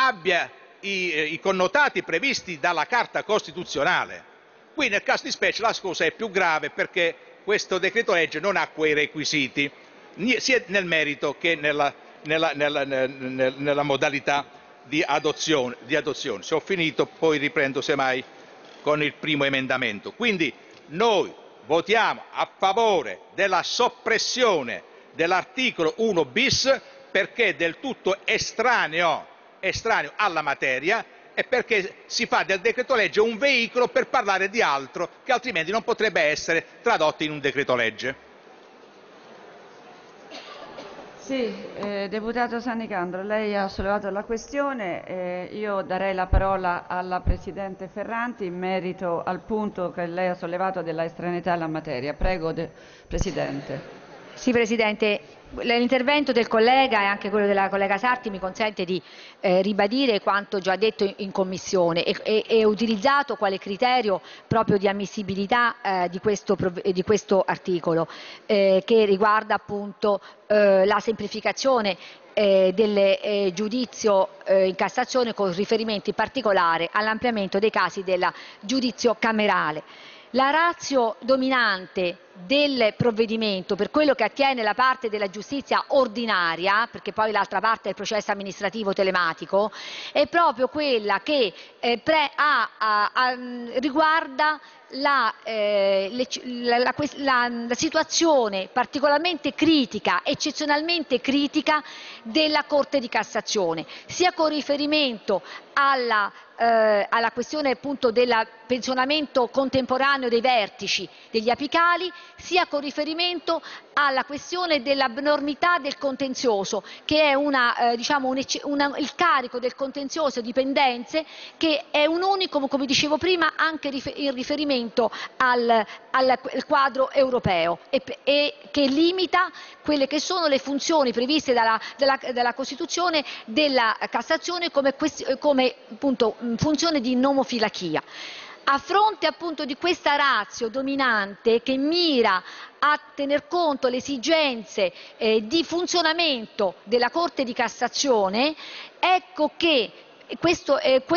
abbia i connotati previsti dalla Carta Costituzionale. Qui nel caso di specie la cosa è più grave perché questo decreto legge non ha quei requisiti, sia nel merito che nella modalità di adozione. Se ho finito poi riprendo semmai con il primo emendamento. Quindi noi votiamo a favore della soppressione dell'articolo 1 bis perché è del tutto estraneo alla materia e perché si fa del decreto legge un veicolo per parlare di altro che altrimenti non potrebbe essere tradotto in un decreto legge. Sì, deputato Sannicandro, lei ha sollevato la questione, io darei la parola alla Presidente Ferranti in merito al punto che lei ha sollevato della estraneità alla materia. Prego, Presidente. Sì, Presidente, l'intervento del collega e anche quello della collega Sarti mi consente di ribadire quanto già detto in Commissione e utilizzato quale criterio proprio di ammissibilità di questo articolo che riguarda appunto la semplificazione del giudizio in Cassazione con riferimento in particolare all'ampliamento dei casi del giudizio camerale. La ratio dominante del provvedimento per quello che attiene la parte della giustizia ordinaria, perché poi l'altra parte è il processo amministrativo telematico, è proprio quella che riguarda la situazione particolarmente critica, eccezionalmente critica della Corte di Cassazione, sia con riferimento alla questione appunto del pensionamento contemporaneo dei vertici degli apicali, sia con riferimento alla questione dell'abnormità del contenzioso, che è il carico del contenzioso dipendenze, che è un unicum, come dicevo prima, anche in riferimento al quadro europeo e che limita quelle che sono le funzioni previste dalla Costituzione della Cassazione come appunto funzione di nomofilachia. A fronte appunto di questa ratio dominante che mira a tener conto le esigenze di funzionamento della Corte di Cassazione, ecco che questo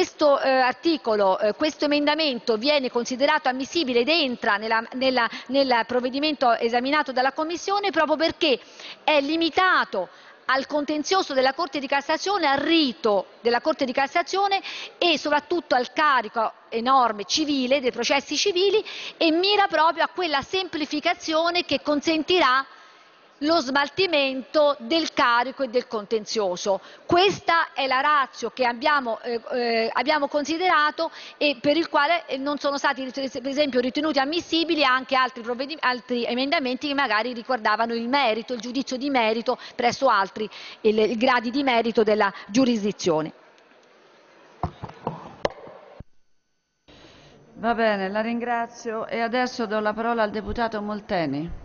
emendamento viene considerato ammissibile ed entra nel provvedimento esaminato dalla Commissione proprio perché è limitato al contenzioso della Corte di Cassazione, al rito della Corte di Cassazione e soprattutto al carico enorme civile dei processi civili e mira proprio a quella semplificazione che consentirà lo smaltimento del carico e del contenzioso. Questa è la ratio che abbiamo considerato e per il quale non sono stati per esempio ritenuti ammissibili anche altri emendamenti che magari riguardavano il merito, il giudizio di merito presso altri i gradi di merito della giurisdizione. Va bene, la ringrazio e adesso do la parola al deputato Molteni.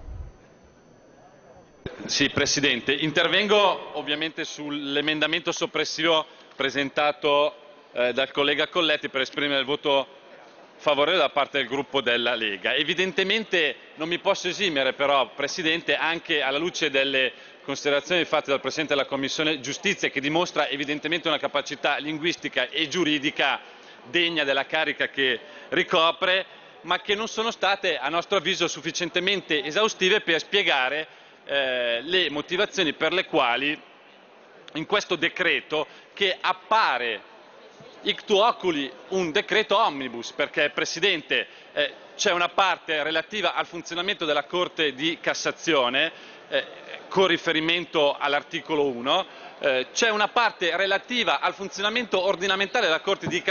Sì, Presidente, intervengo ovviamente sull'emendamento soppressivo presentato dal collega Colletti per esprimere il voto favorevole da parte del gruppo della Lega. Evidentemente non mi posso esimere però, Presidente, anche alla luce delle considerazioni fatte dal Presidente della Commissione Giustizia, che dimostra evidentemente una capacità linguistica e giuridica degna della carica che ricopre, ma che non sono state, a nostro avviso, sufficientemente esaustive per spiegare le motivazioni per le quali in questo decreto, che appare ictu oculi un decreto omnibus, perché Presidente c'è una parte relativa al funzionamento della Corte di Cassazione con riferimento all'articolo 1, c'è una parte relativa al funzionamento ordinamentale della Corte di Cassazione